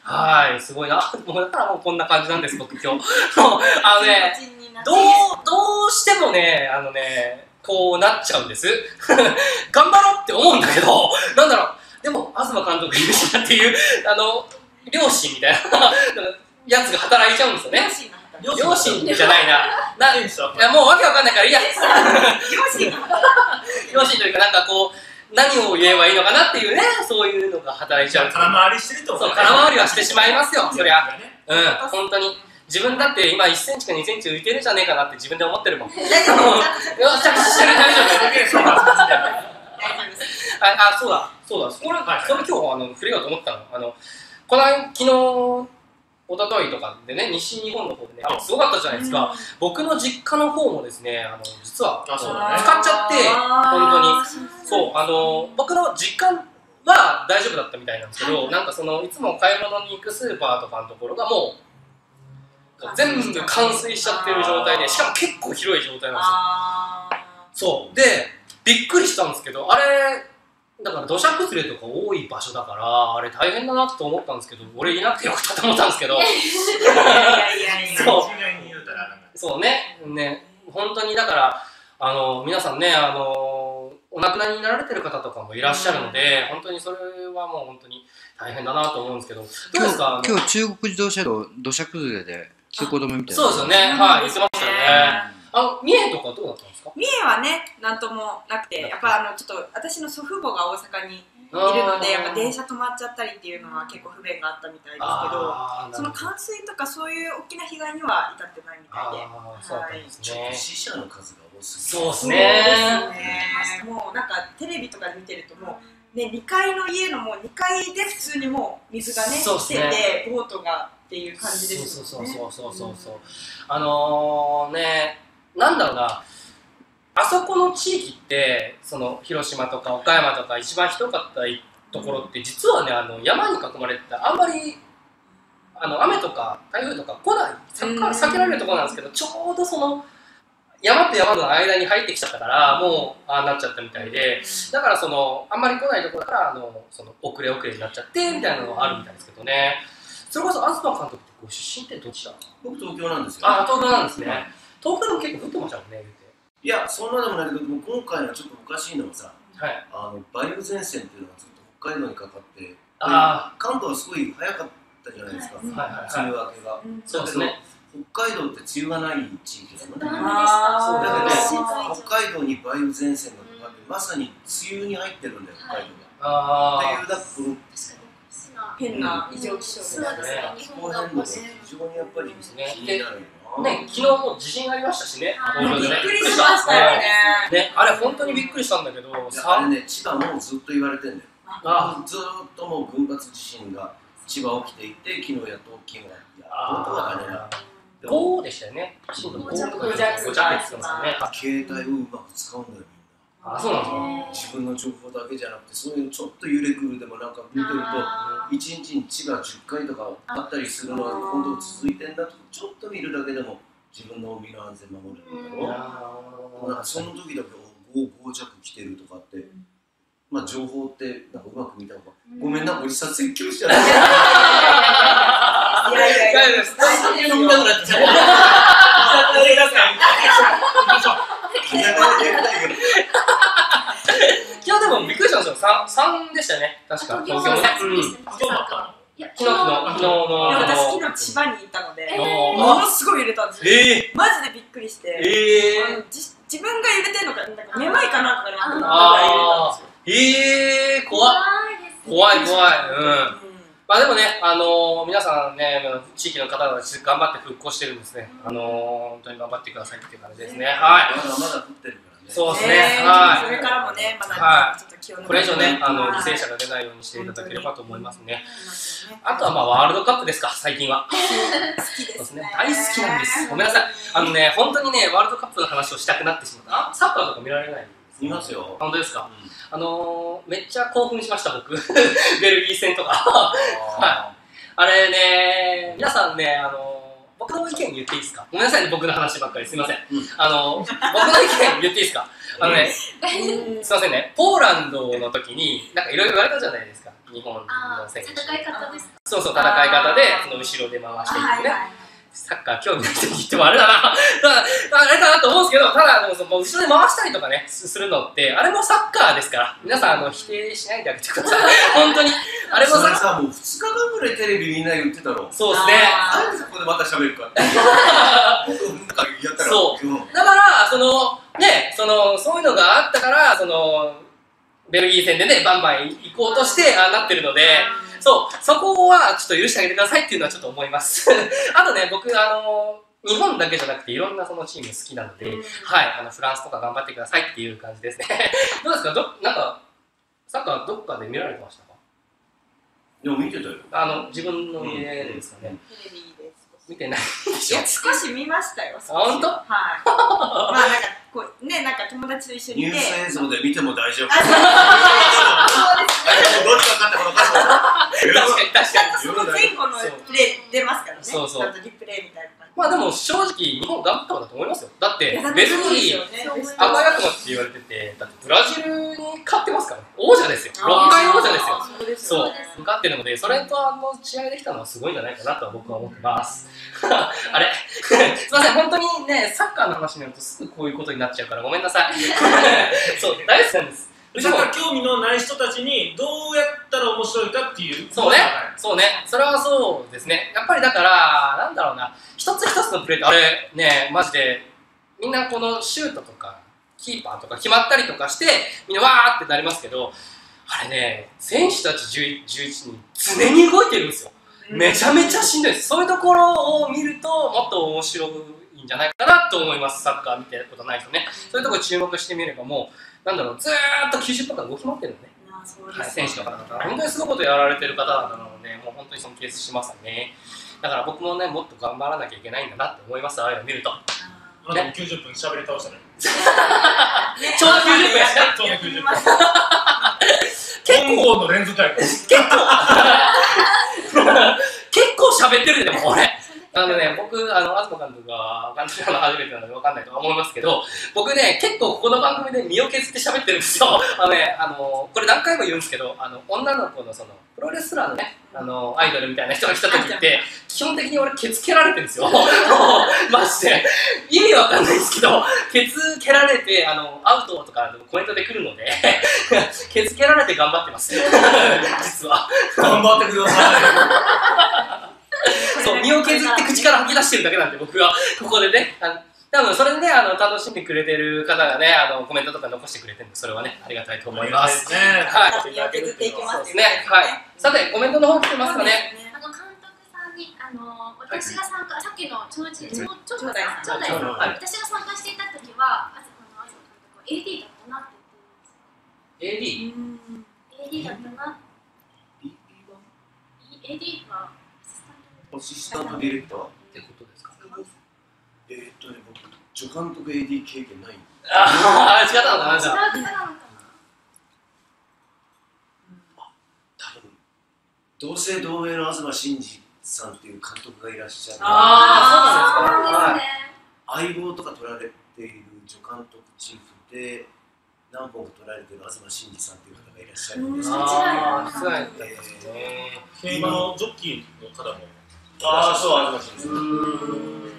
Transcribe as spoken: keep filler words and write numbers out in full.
はい、すごいな。もうだからもうこんな感じなんです、僕今日。あのね、どう、どうしてもね、あのね、こうなっちゃうんです。頑張ろうって思うんだけど、なんだろう、でも、東監督いるしなっていう、あの、両親みたいなやつが働いちゃうんですよね。両親じゃないな。な、いやもうわけわかんないからいいや。両親というかなんかこう何を言えばいいのかなっていうね、そういうのが働いちゃう。 空回りしてると思う。 そう、空回りはしてしまいますよ。そりゃ、うん、本当に自分だって今いっセンチかにセンチ浮いてるんじゃねえかなって自分で思ってるもん。よし、着地してる、大丈夫。あ、そうだ、そうだ。これ、それ今日あの触れようと思ったの。あのこの昨日。一昨日とかでね、西日本の方でね、すごかったじゃないですか。うん、僕の実家の方もですね、あの実は使っちゃって、本当に。そう、あの、僕の実家は大丈夫だったみたいなんですけど、なんかその、いつも買い物に行くスーパーとかのところがもう、全部冠水しちゃってる状態で、しかも結構広い状態なんですよ。そう。で、びっくりしたんですけど、あれ、だから土砂崩れとか多い場所だからあれ大変だなと思ったんですけど、俺いなくてよかったと思ったんですけど、そうね、ね、本当にだからあの皆さんね、あのお亡くなりになられてる方とかもいらっしゃるので、本当にそれはもう本当に大変だなと思うんですけど、どうですか？ 今日中国自動車道土砂崩れで通行止めみたいな。 そうですよね、はい、言ってましたよね。あの三重とかどうだったんですか？ 三重はね、なんともなくて、やっぱあのちょっと私の祖父母が大阪にいるので、やっぱ電車止まっちゃったりっていうのは結構不便があったみたいですけど、その冠水とかそういう大きな被害には至ってないみたいで、 はい、死者の数が多すぎて、そうですね。 もうなんかテレビとかで見てるともうね、にかいの家のもうにかいで普通にもう水がね来てて、ボートがっていう感じですよね。 そうそうそうそうそう。あのね。なんだろうな、あそこの地域ってその広島とか岡山とか一番ひどかったところって実はね、あの山に囲まれててあんまりあの雨とか台風とか来ない避けられるところなんですけど、ちょうどその山と山の間に入ってきちゃったからもうああなっちゃったみたいで、だからそのあんまり来ないところだからあのその遅れ遅れになっちゃってみたいなのがあるみたいですけどね。それこそ東監督ってご出身ってどっちだ？ 僕東京なんですよ。 あ、東京なんですね。東京でも結構降ってましたもんね、言うて。 いや、そんなでもないけど、もう今回はちょっとおかしいのはさ、 はい、 あの梅雨前線っていうのがずっと北海道にかかって、 あ関東はすごい早かったじゃないですか、梅雨明けが。 そうですね。 北海道って梅雨がない地域ですもんね。 そうだよね。 北海道に梅雨前線がかかって、まさに梅雨に入ってるんだよ、北海道が。 あっていうだけど、 変な異常気象ですね。 気候変動が非常にやっぱり気になるよな。 ね、昨日も地震ありましたしね。 びっくりしましたよね。 ね、あれ本当にびっくりしたんだけど、 あれね、千葉もずっと言われてんだよ。ずっともう群発地震が千葉起きていて、昨日やっと大きいのが、いや、どこはね。 ごでしたよね。ご弱って言ってますよね。 携帯をうまく使うんだよ。 あ、そうなんですか。自分の情報だけじゃなくて、そういうちょっと揺れくるでもなんか見てると、いちにちに千葉じゅっかいとかあったりするのが今度続いてんだと、ちょっと見るだけでも自分の身の安全守れるんだろう。なんかその時だけご弱来てるとかって、まあ情報ってなんかうまく見た方が、ごめんな、おじさん説教しちゃう。いやいやいや、 酒飲みたくなっちゃう。 今日でもびっくりしたんですよ。さんでしたね、確か。東京ね。 昨日だったの？ 昨日の、昨日の。 私昨日千葉にいたので、ものすごい揺れたんですよ。マジでびっくりして、自分が揺れてるのか、めまいかなとかなってぐらい揺れたんですよ。 えー、怖い。怖い怖い。うん。まあでもね、あのー、皆さんね、地域の方々頑張って復興してるんですね。あのー、本当に頑張ってくださいっていう感じですね。はい。 まだまだ降ってるからね。 そうですね。はい。 それからもね、まだちょっと気を抜いて、 これ以上ね、あの犠牲者が出ないようにしていただければと思いますね。あとはまあワールドカップですか、最近は。 好きですね。 大好きなんです。ごめんなさい。あのね、本当にね、ワールドカップの話をしたくなってしまった。あ、サッカーとか見られない？ 見ますよ。 本当ですか。あのめっちゃ興奮しました僕。ベルギー戦とか。はい。あれね、皆さんね、あの僕の意見言っていいですか？ごめんなさいね、僕の話ばっかりすいません。 うん、 あの僕の意見言っていいですか？あのね、すいませんね、ポーランドの時になんかいろいろ言われたじゃないですか、日本の選手。 戦い方ですか？ そうそう、戦い方でその後ろで回していくね。サッカー興味ない人に言ってもあれだな、ただあれだなと思うんですけど、ただでもその後ろで回したりとかねするのってあれもサッカーですから、皆さんあの否定しないであげてください。本当にあれもそれさ、もうふつかかんぐらいテレビみんな言ってたろ。 そうですね。 なんでそこでまた喋るか。僕なんかやったら。 そう。だからそのね、そのそういうのがあったからそのベルギー戦でねバンバン行こうとしてああなってるので。そう、そこはちょっと許してあげてくださいっていうのはちょっと思います。あとね、僕、あの、日本だけじゃなくていろんなそのチーム好きなので、はい、あのフランスとか頑張ってくださいっていう感じですね。どうですか、どなんか、サッカーどっかで見られてましたか？ いや、見てたよ。 あの、自分の家ですかね。 テレビで見てないでしょ？ いや、少し見ましたよ。 あ、本当？ はい。まあ、なんか、こう、ね、なんか友達と一緒にいて。 ニュース映像で見ても大丈夫。 あ、そうですね。 どっちが勝ったか分かんない。 確かに確かに。 その前後のプレー出ますからね。 そうそう。 ちゃんとリプレイみたいな感じ。 まあでも正直日本頑張った方だと思いますよ。だってベルギー赤悪魔って言われてて、だってブラジルに勝ってますからね。王者ですよ。ろっかい王者ですよ。そう、勝ってるので、それとあの試合できたのはすごいんじゃないかなとは僕は思ってます。あれすいません、本当にね、サッカーの話になるとすぐこういうことになっちゃうからごめんなさい。そう、大好きなんです。 サッカー興味のない人たちにどうやったら面白いかっていう。 そうね、そうね、それはそうですね。やっぱりだから、なんだろうな、一つ一つのプレーってあれね、マジでみんなこのシュートとかキーパーとか決まったりとかしてみんなわーってなりますけど、あれね、選手たちじゅういちにん常に動いてるんですよ。めちゃめちゃしんどいです。そういうところを見るともっと面白いんじゃないかなと思います。サッカー見てることない人ね、そういうところに注目してみれば、もうなんだろう、ずーっときゅうじゅっぷんかん動き回ってるのね。はい、選手の方々、本当にすごいことやられてる方々なので、もう本当に尊敬しますね。だから僕もね、もっと頑張らなきゃいけないんだなって思います、ああいうの見ると。 あなたもきゅうじゅっぷん喋り倒したね。 ちょうどきゅうじゅっぷんやしな。 ちょうどきゅうじゅっぷん。 結構の連続タイム。 結構結構喋ってるでも俺。あのね、僕、あの、東監督が監督なの初めてなので分かんないとは思いますけど、僕ね、結構ここの番組で身を削って喋ってるんですよ。あのね、あの、これ何回も言うんですけど、あの、女の子のその、プロレスラーのね、あの、アイドルみたいな人が来た時って、基本的に俺、ケツ蹴られてるんですよ。マジで。意味わかんないですけど、ケツ蹴られて、あの、アウトとかコメントで来るので、ケツ蹴られて頑張ってます。実は。 頑張ってください。 そう、身を削って口から吐き出してるだけなんで、僕はここでね、あの多分それでね、あの楽しんでくれてる方がね、あのコメントとか残してくれてるんで、それはね、ありがたいと思います。 はい、身を削っていきます。 そうですね。はい。さて、コメントの方来てますかね。 あの監督さんに、あの私が参加、さっきのちょうちちょうちょうだいちょうだいさん、 私が参加していた時は、あずあのあず監督は エーディー だったなって言ってるんですよ。エーディー だったな。エーディー はアシスタントディレクターってことですか？ えーっとね、僕、助監督 エーディー 経験ない。 ああ、違ったのかな、じゃあ。 違う方なのかな。 多分同姓同名の東真司さんっていう監督がいらっしゃる。 ああ、そうなんですか。 相棒とか取られている助監督チーフで何本か取られている東真司さんっていう方がいらっしゃるんですけど、 ああ、そうなんですね。 競馬のジョッキーの方も。 ああ、そう、東真司さん。